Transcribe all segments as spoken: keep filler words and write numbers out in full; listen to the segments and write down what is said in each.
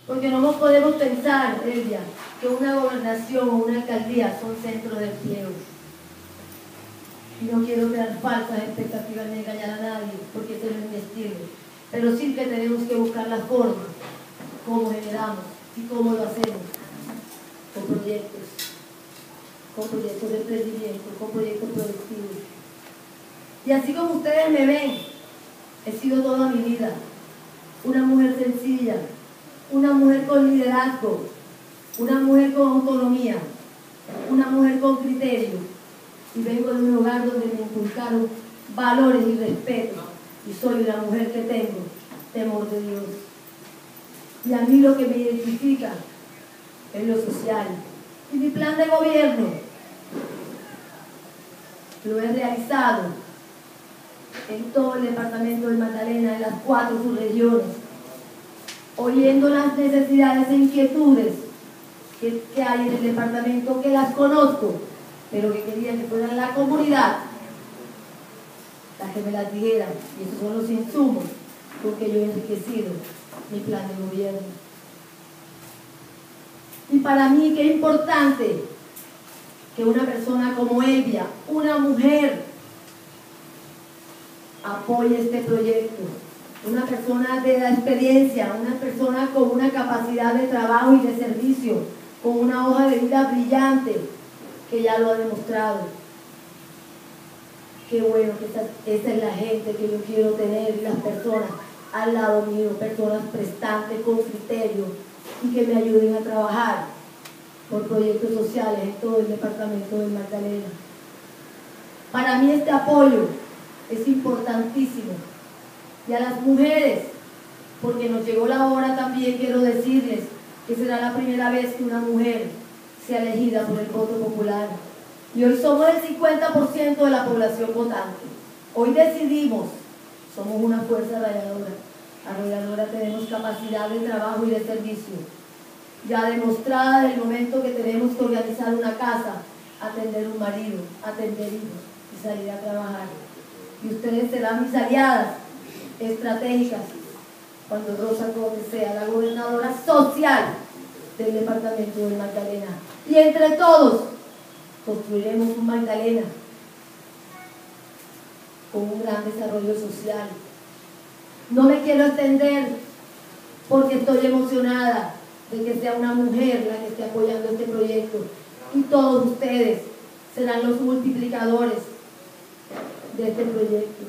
Porque no podemos pensar, Elvia, que una gobernación o una alcaldía son centros de empleo. Y no quiero crear falsas expectativas ni engañar a nadie, porque ese no es mi estilo. Pero sí que tenemos que buscar la forma, cómo generamos y cómo lo hacemos, con proyectos, con proyectos de emprendimiento, con proyectos productivos. Y así como ustedes me ven, he sido toda mi vida una mujer sencilla, una mujer con liderazgo, una mujer con autonomía, una mujer con criterio. Y vengo de un hogar donde me inculcaron valores y respeto. Y soy una mujer que tengo temor de Dios. Y a mí lo que me identifica es lo social. Y mi plan de gobierno lo he realizado en todo el departamento de Magdalena, en las cuatro subregiones, oyendo las necesidades e inquietudes que, que hay en el departamento, que las conozco, pero que quería que fueran la comunidad las que me las dijeran, y esos son los insumos con que yo he enriquecido mi plan de gobierno. Y para mí qué importante que una persona como Elvia, una mujer, apoye este proyecto, una persona de la experiencia, una persona con una capacidad de trabajo y de servicio, con una hoja de vida brillante, que ya lo ha demostrado. Qué bueno que esa, esa es la gente que yo quiero tener, y las personas al lado mío, personas prestantes, con criterio, y que me ayuden a trabajar por proyectos sociales en todo el departamento de Magdalena. Para mí este apoyo es importantísimo. Y a las mujeres, porque nos llegó la hora también, quiero decirles que será la primera vez que una mujer sea elegida por el voto popular. Y hoy somos el cincuenta por ciento de la población votante. Hoy decidimos, somos una fuerza arrolladora. Arrolladora, tenemos capacidad de trabajo y de servicio, ya demostrada desde el momento que tenemos que organizar una casa, atender un marido, atender hijos y salir a trabajar. Y ustedes serán mis aliadas estratégicas cuando Rosa Gómez sea la gobernadora social del departamento de Magdalena. Y entre todos construiremos un Magdalena con un gran desarrollo social. No me quiero extender porque estoy emocionada de que sea una mujer la que esté apoyando este proyecto, y todos ustedes serán los multiplicadores de este proyecto.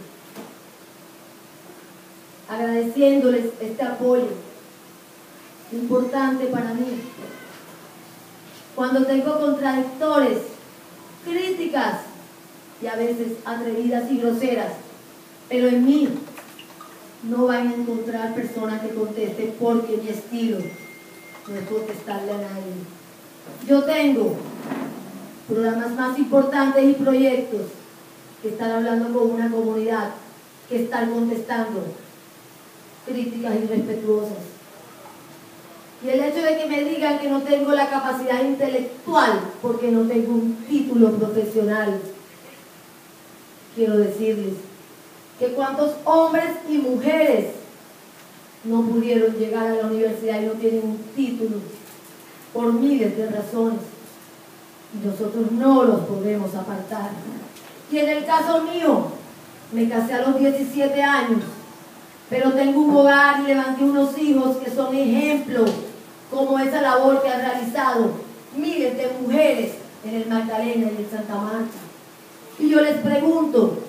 Agradeciéndoles este apoyo importante para mí. Cuando tengo contradictores, críticas y a veces atrevidas y groseras, pero en mí no van a encontrar personas que contesten, porque mi estilo no es contestarle a nadie. Yo tengo programas más importantes y proyectos que están hablando con una comunidad, que están contestando críticas irrespetuosas. Y el hecho de que me digan que no tengo la capacidad intelectual porque no tengo un título profesional, quiero decirles que cuántos hombres y mujeres no pudieron llegar a la universidad y no tienen un título por miles de razones, y nosotros no los podemos apartar. Y en el caso mío, me casé a los diecisiete años, pero tengo un hogar y levanté unos hijos que son ejemplos, como esa labor que han realizado miles de mujeres en el Magdalena y en Santa Marta. Y yo les pregunto,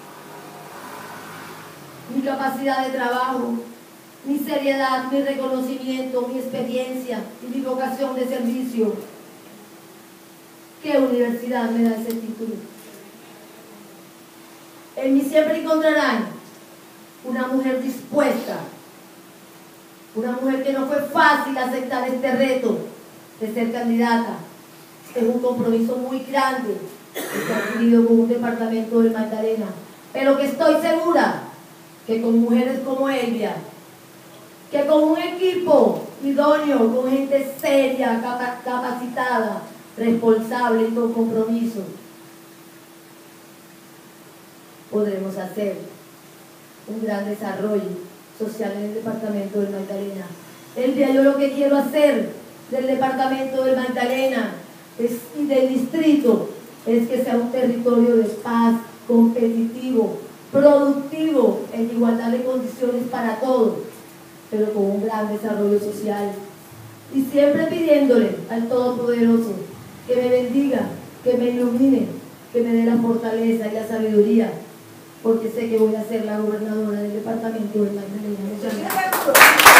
mi capacidad de trabajo, mi seriedad, mi reconocimiento, mi experiencia y mi vocación de servicio, ¿qué universidad me da ese título? En mí siempre encontrarán una mujer dispuesta, una mujer que no fue fácil aceptar este reto de ser candidata. Es un compromiso muy grande que se ha adquirido con un departamento del Magdalena, pero que estoy segura que con mujeres como Elvia, que con un equipo idóneo, con gente seria, capa capacitada, responsable y con compromiso, podremos hacer un gran desarrollo social en el departamento del Magdalena. El día yo lo que quiero hacer del departamento del Magdalena es, y del distrito es que sea un territorio de paz, competitivo, productivo, en igualdad de condiciones para todos, pero con un gran desarrollo social. Y siempre pidiéndole al Todopoderoso que me bendiga, que me ilumine, que me dé la fortaleza y la sabiduría, porque sé que voy a ser la gobernadora del departamento del Magdalena. Muchas gracias.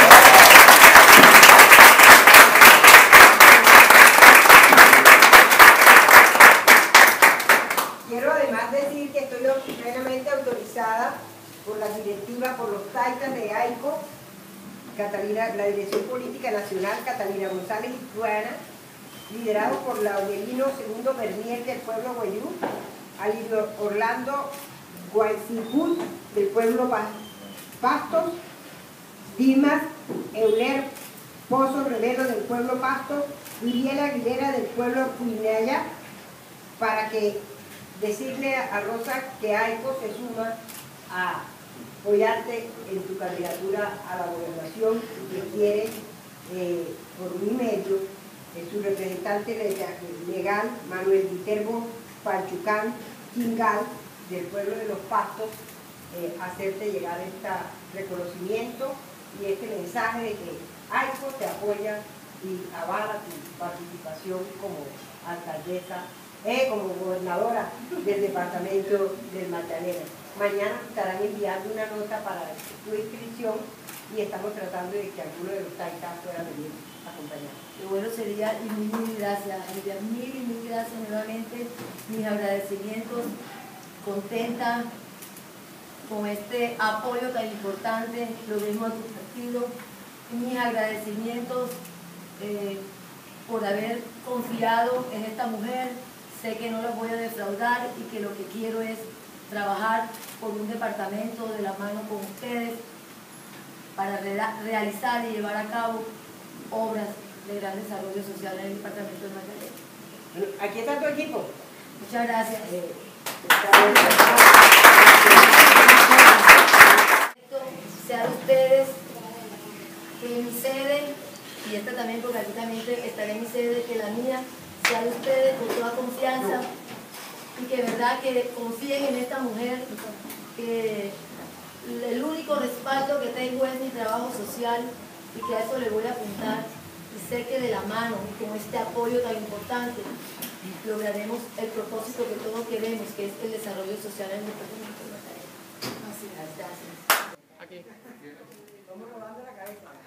Quiero además decir que estoy plenamente autorizada por la directiva, por los taitas de AICO, Catalina, la Dirección Política Nacional, Catalina González y Truana, liderado por Laudelino Segundo Bernier del pueblo Guayú, Alirio Orlando Guaycipul del pueblo Pastos, Dimas Euler Pozo Rivero del pueblo Pastos, Miriela Aguilera del pueblo Cuinaya, para que decirle a Rosa que AICO se suma a apoyarte en tu candidatura a la gobernación y que quiere, eh, por mi medio, eh, su representante legal, Manuel Viterbo Panchucán Quingal, del pueblo de los Pastos, eh, hacerte llegar este reconocimiento y este mensaje de que AICO te apoya y avala tu participación como alcaldesa, eh, como gobernadora del departamento del Magdalena. Mañana estarán enviando una nota para tu inscripción y estamos tratando de que alguno de los taitas pueda venir a acompañar. Qué bueno sería, y mil, mil gracias, Olivia, mil y mil gracias nuevamente, mis agradecimientos, contenta con este apoyo tan importante, lo mismo a tu partido, mis agradecimientos eh, por haber confiado en esta mujer. Sé que no los voy a defraudar y que lo que quiero es trabajar por un departamento de la mano con ustedes para re realizar y llevar a cabo obras de gran desarrollo social en el departamento de Magdalena. Aquí está tu equipo. Muchas gracias. Eh, sean ustedes en mi sede, y esta también, porque aquí también estaré en mi sede, que la mía, sean ustedes con toda confianza y que verdad que confíen en esta mujer, que el único respaldo que tengo es mi trabajo social y que a eso le voy a apuntar, y sé que de la mano y con este apoyo tan importante lograremos el propósito que todos queremos, que es el desarrollo social en el departamento de Magdalena. Gracias. Aquí. Vamos rodando la cabeza.